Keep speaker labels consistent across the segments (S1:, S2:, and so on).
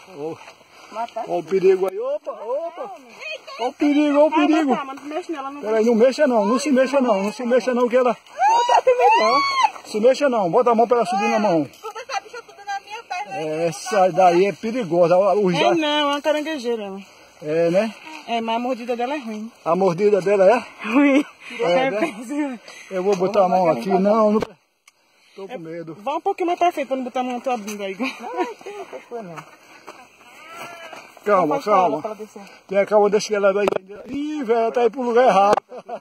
S1: Ó o perigo aí. Opa. Ó o perigo, ó o perigo. Peraí, não mexa não. Não se mexa não. Não se mexa não que ela... Se mexa não. Bota a mão pra ela subir na mão. Essa daí é perigosa.
S2: É não, é uma caranguejeira.
S1: É, né?
S2: É, mas a mordida dela é ruim.
S1: A mordida dela é?
S2: Ruim.
S1: É, né?
S2: Péssimo.
S1: Eu vou botar a mão aqui. Não. Tô com medo.
S2: Vai um pouquinho mais pra frente pra não botar a mão na tua bunda aí.
S1: Calma. Calma, deixa que ela vai. Ih, velho, ela tá aí pro lugar errado.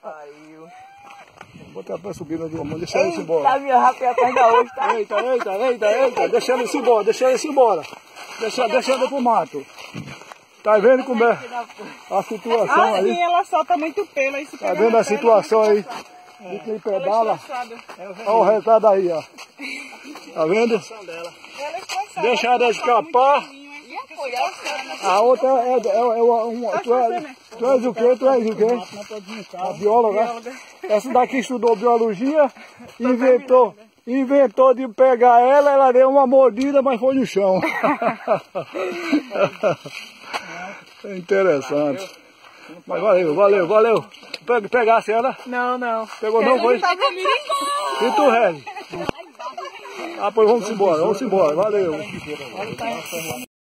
S1: Vou botar pra subir na tua mão, deixa ela ir embora.
S2: Tá minha rápida atrás da hoje, tá?
S1: Eita, deixa ela ir embora. Deixa ela pro mato. Tá vendo como é a situação aí?
S2: Sim, ela solta muito pelo aí.
S1: Tá vendo a situação aí? De quem pedala? Olha o resultado aí, ó. Tá vendo? Deixa ela escapar. A outra tu és o quê? A bióloga. Essa daqui estudou biologia, inventou de pegar ela deu uma mordida, mas foi no chão. É interessante. Mas valeu. Pegasse ela?
S2: Não.
S1: Pegou não, foi? E tu, Regi? Ah, pois vamos embora. Valeu.